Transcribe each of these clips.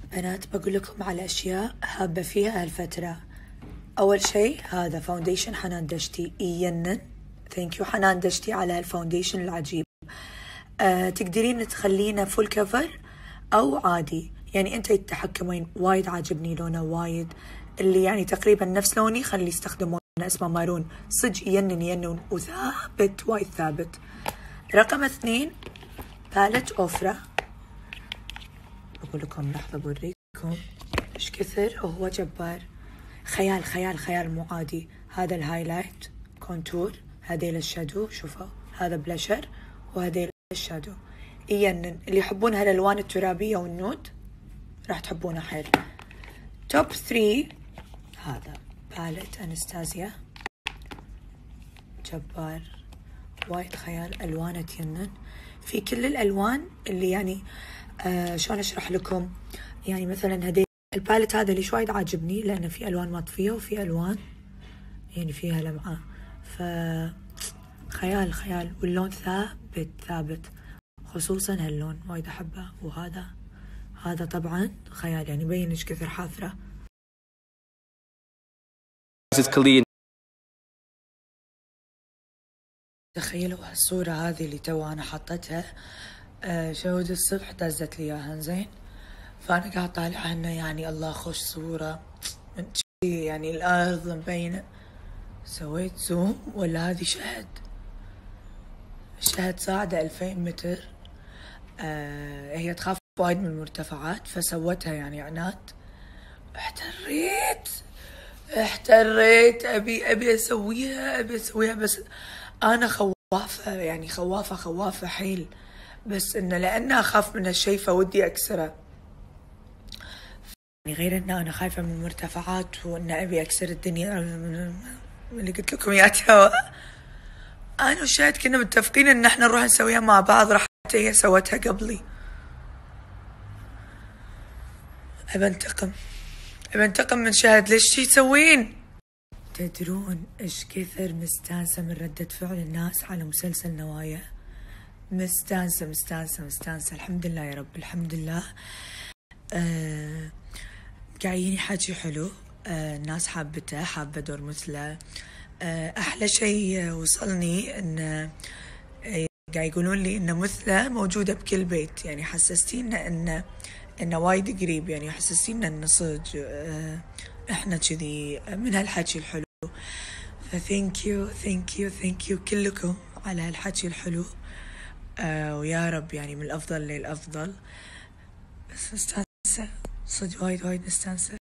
بنات بقول لكم على أشياء هابة فيها هالفترة. أول شيء هذا فاونديشن حنان دشتي يجنن. ثانك يو حنان دشتي على هالفاونديشن العجيب. تقدرين تخلينه فول كفر أو عادي، يعني أنت يتحكمين. وايد عاجبني لونه وايد، اللي يعني تقريبا نفس لوني خلي يستخدمونه، اسمه مارون. صج يجنن يجنن وثابت، وايد ثابت. رقم 2 باليت أوفرا. بقول لكم لحظة بوريكم ايش كثر وهو جبار. خيال خيال خيال مو عادي. هذا الهايلايت كونتور، هذيل الشادو، شوفوا هذا بلاشر وهذيل الشادو. يجنن. اللي يحبون هالالوان الترابية والنود راح تحبونه حيل. توب 3 هذا باليت انستازيا، جبار وايد خيال، الوانه تجنن. في كل الالوان اللي يعني شلون اشرح لكم، يعني مثلا هذي الباليت هذا اللي وايد عاجبني لانه في الوان مطفيه وفي الوان يعني فيها لمعه، ف خيال خيال. واللون ثابت ثابت، خصوصا هاللون وايد احبه. وهذا طبعا خيال، يعني يبين ايش كثر حافره. تخيلوا هالصورة هذه اللي تو أنا حطيتها، شهود الصبح دزت لي إياها زين، فأنا قاعد طالع عنها يعني الله خوش صورة يعني الأرض مبينة. سويت زوم ولا هذه شهد صاعدة 2000 متر. هي تخاف وايد من المرتفعات فسوتها يعني عناد. احتريت أبي أسويها بس أنا خوافة، يعني خوافة حيل، بس إنه لأن أخاف من هالشي فودي أكسره. يعني غير إن أنا خايفة من المرتفعات وإن أبي أكسر الدنيا اللي قلت لكم إياه توا. أنا وشهد كنا متفقين إن إحنا نروح نسويها مع بعض، راح هي سوتها قبلي. أبى أنتقم من شهد. ليش شي تسوين؟ تدرون ايش كثر مستانسة من ردة فعل الناس على مسلسل نوايا؟ مستانسة. الحمد لله يا رب، الحمد لله. قاعدين حكي حلو. الناس حابة دور مثله. احلى شيء وصلني ان قاعد يقولون لي ان مثله موجودة بكل بيت، يعني حسستينا انه وايد قريب، يعني حسستينا انه صدق احنا كذي من هالحكي الحلو. فثانك يو كلكم على هالحكي الحلو. ويا رب يعني من الافضل للافضل. بس مستانسة صدق، وايد مستانسة.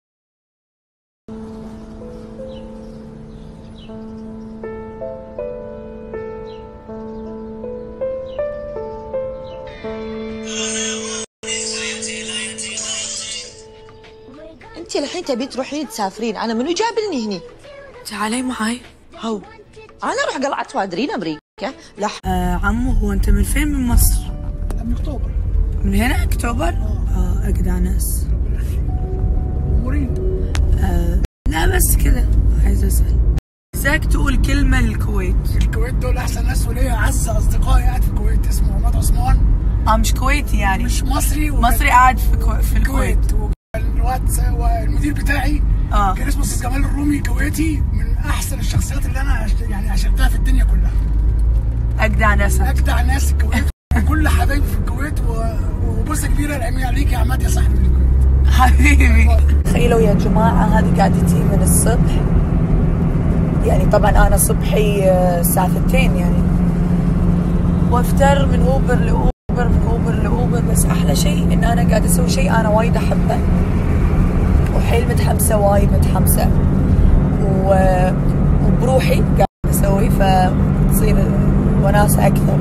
انت الحين تبي تروحين تسافرين، انا منو جابلني هني؟ تعالي معاي. هو انا اروح قلعة وادرين امريكا. لا عمو هو انت من فين؟ من مصر؟ من اكتوبر. من هنا اكتوبر؟ اجدع ناس. امورين. لا بس كذا عايزه اسال. ازيك تقول كلمه للكويت؟ الكويت دول احسن ناس وليا اعز اصدقائي قاعد في الكويت، اسمه عماد عثمان. مش كويتي يعني؟ مش مصري. مصري قاعد في الكويت. المدير بتاعي كان اسمه استاذ جمال الرومي، كويتي، من احسن الشخصيات اللي انا يعني عشرتها في الدنيا كلها. اجدع ناس الكويت. كل حبايبي في الكويت، وبوسه كبيره لامي عليك يا عماد يا صاحبي من الكويت حبيبي. تخيلوا يا جماعه هذه قعدتي من الصبح، يعني طبعا انا صبحي الساعه 2 يعني، وافتر من اوبر لاوبر. بس احلى شيء ان انا قاعده اسوي شيء انا وايد احبه وحيل متحمسه، وايد متحمسه وبروحي قاعده اسوي، فتصير وناسه اكثر.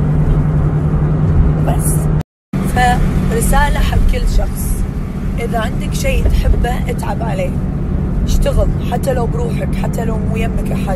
بس فرساله حق كل شخص، اذا عندك شيء تحبه اتعب عليه، اشتغل حتى لو بروحك، حتى لو مو يمك احد.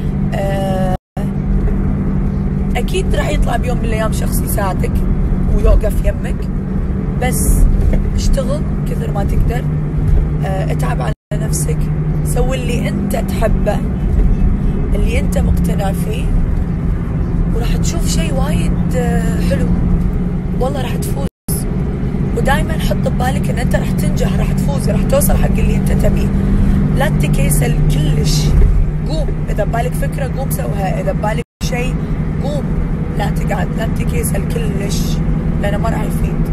اكيد راح يطلع بيوم من الايام شخص يساعدك ويوقف يمك، بس اشتغل كثر ما تقدر. اتعب على نفسك، سوي اللي انت تحبه، اللي انت مقتنع فيه، وراح تشوف شيء وايد حلو. والله راح تفوز ودائما حط ببالك ان انت راح تنجح، راح تفوز، راح توصل حق اللي انت تبيه. لا تكيسل كلش، قوم. اذا ببالك فكره قوم سوها، اذا ببالك شيء قوم، لا تقعد، لا تكيسل كلش لانه ما راح يفيد.